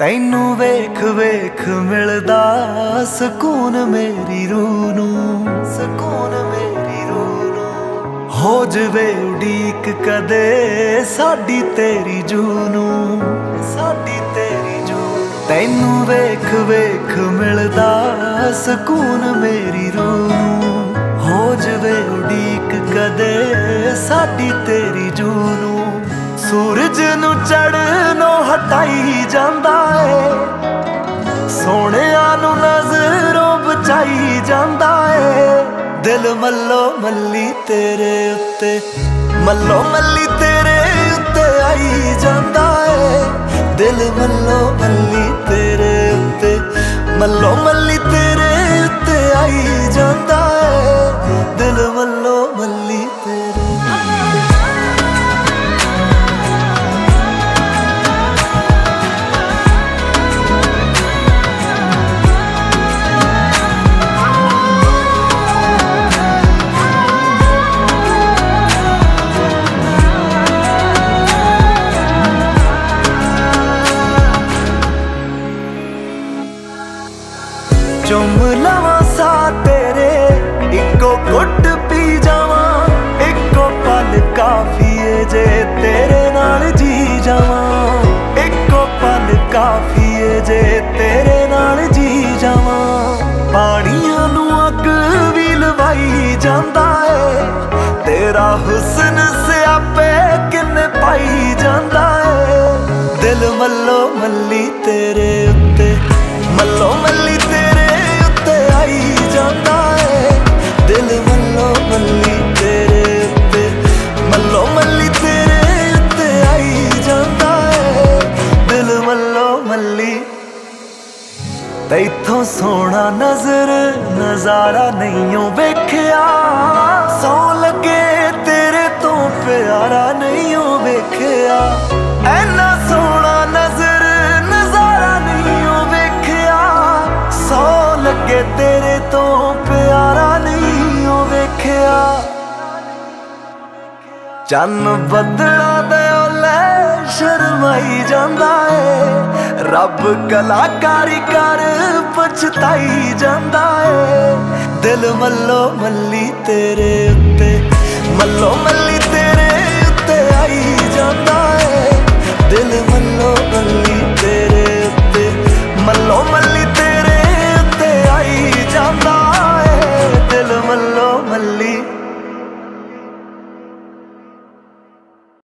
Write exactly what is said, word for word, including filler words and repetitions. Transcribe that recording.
तैनू वेख वेख मिलदा सकून मेरी रूह नूं, सकून मेरी रूह नूं। हो जवे उड़ीक कदे साडी तेरी जूह नूं, साडी तेरी जूह। तैनू वेख वेख मिलदा सकून मेरी रूह नूं, हो जवे उड़ीक कदे साडी तेरी जूह नूं। सूरज नू चढ़नों हटाई जांदा है, सोहणिया नू नजरों बचाई जांदा है। दिल मल्लो मल्ली तेरे उत्ते, मल्लो मल्ली तेरे उत्ते आई जांदा है। दिल मल्लो मल्ली तेरे उत्ते, मल्लो मल्ली तेरे उत्ते आई जांदा है। दिल मल्लो मल्ली तेरे। चुम लवा सा तेरे इको घुट पी जावा, इको पल काफी है जे तेरे नाल जी जावा। इको पल काफी है जे तेरे नाल जी जावा। पानियां नू अग भी लवाई जांदा है, तेरा हुस्न स्यापे किन्ने पाई जांदा है। दिल मल्लो मल्ली तेरे उत्ते, मल्लो मल्ली तेरे उत्ते आई जांदा है। दिल मल्लो मल्ली तेरे उत्ते, मल्लो मल्ली तेरे उत्ते आई जांदा है। दिल मल्लो मल्ली। तैथों सोहना नजर नजारा नहीं वेख्या, सौ लगे तेरे तो प्यारा नहीं वेख्या। ऐना सोहना नजर नजारा नहीं वेख्या, सौ लगे तेरे तो प्यारा नहीं वेख्या। चन्न बदला दे ओले शर्माई जांदा है, रब कलाकारी कर पछताई जांदा है। दिल मल्लो मल्ली तेरे उत्ते, मल्लो मल्ली